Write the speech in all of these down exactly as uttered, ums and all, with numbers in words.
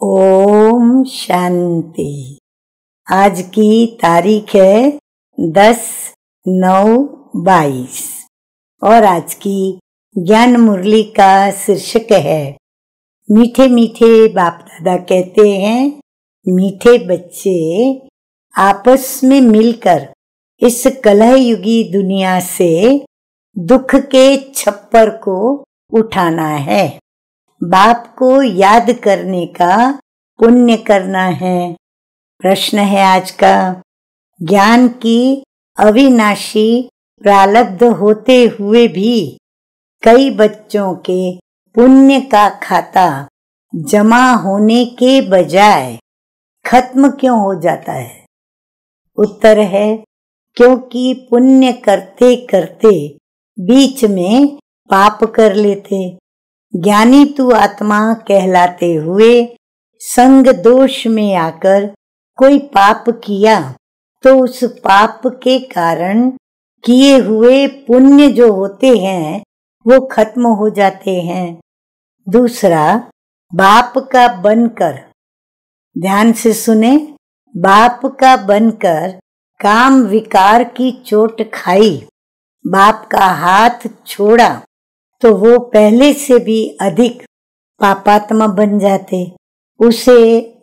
ओम शांति। आज की तारीख है दस नौ बाईस और आज की ज्ञान मुरली का शीर्षक है मीठे मीठे बाप दादा कहते हैं मीठे बच्चे आपस में मिलकर इस कलह युगी दुनिया से दुख के छप्पर को उठाना है। बाप को याद करने का पुण्य करना है। प्रश्न है आज का, ज्ञान की अविनाशी प्रारब्ध होते हुए भी कई बच्चों के पुण्य का खाता जमा होने के बजाय खत्म क्यों हो जाता है? उत्तर है, क्योंकि पुण्य करते करते बीच में पाप कर लेते। ज्ञानी तू आत्मा कहलाते हुए संग दोष में आकर कोई पाप किया तो उस पाप के कारण किए हुए पुण्य जो होते हैं वो खत्म हो जाते हैं। दूसरा, बाप का बनकर, ध्यान से सुने, बाप का बनकर काम विकार की चोट खाई, बाप का हाथ छोड़ा तो वो पहले से भी अधिक पापात्मा बन जाते। उसे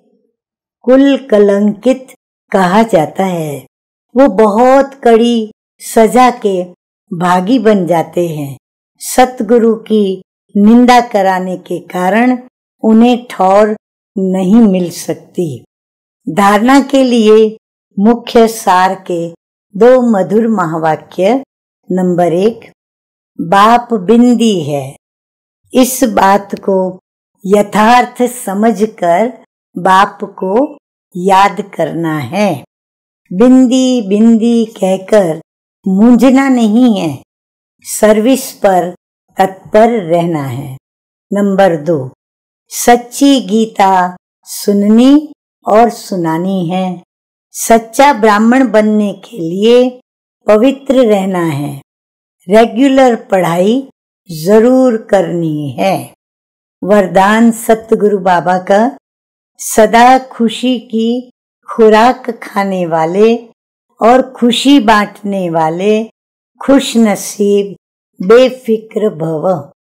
कुल कलंकित कहा जाता है। वो बहुत कड़ी सजा के भागी बन जाते हैं। सतगुरु की निंदा कराने के कारण उन्हें ठौर नहीं मिल सकती। धारणा के लिए मुख्य सार के दो मधुर महावाक्य। नंबर एक, बाप बिंदी है। इस बात को यथार्थ समझकर बाप को याद करना है। बिंदी बिंदी कहकर मूंझना नहीं है, सर्विस पर तत्पर रहना है। नंबर दो, सच्ची गीता सुननी और सुनानी है। सच्चा ब्राह्मण बनने के लिए पवित्र रहना है। रेगुलर पढ़ाई जरूर करनी है। वरदान सतगुरु बाबा का, सदा खुशी की खुराक खाने वाले और खुशी बांटने वाले खुश नसीब बेफिक्र भव।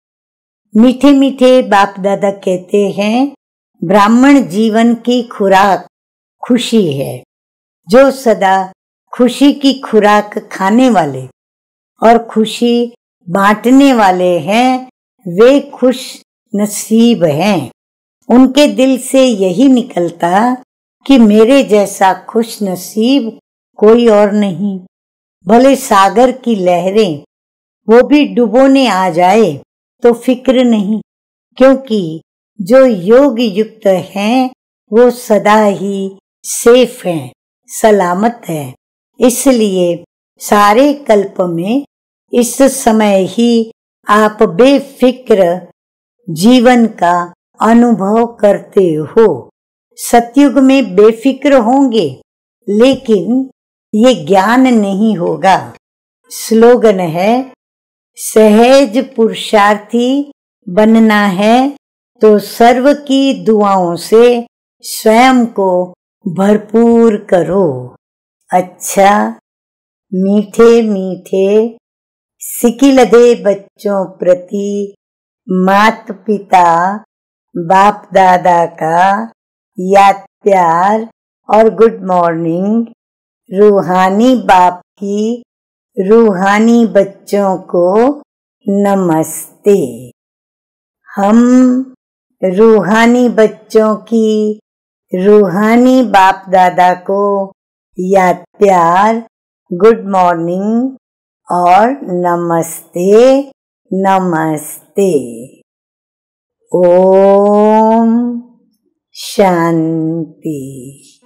मीठे मीठे बाप दादा कहते हैं ब्राह्मण जीवन की खुराक खुशी है। जो सदा खुशी की खुराक खाने वाले और खुशी बांटने वाले हैं वे खुश नसीब हैं। उनके दिल से यही निकलता कि मेरे जैसा खुश नसीब कोई और नहीं। भले सागर की लहरें वो भी डुबोने आ जाए तो फिक्र नहीं, क्योंकि जो योग युक्त हैं वो सदा ही सेफ हैं, सलामत हैं। इसलिए सारे कल्प में इस समय ही आप बेफिक्र जीवन का अनुभव करते हो। सतयुग में बेफिक्र होंगे लेकिन ये ज्ञान नहीं होगा। स्लोगन है, सहज पुरुषार्थी बनना है तो सर्व की दुआओं से स्वयं को भरपूर करो। अच्छा, मीठे मीठे सिकिलदे बच्चों प्रति मात पिता बाप दादा का याद प्यार और गुड मॉर्निंग। रूहानी बाप की रूहानी बच्चों को नमस्ते। हम रूहानी बच्चों की रूहानी बाप दादा को याद प्यार, गुड मॉर्निंग और नमस्ते नमस्ते। ओम शांति।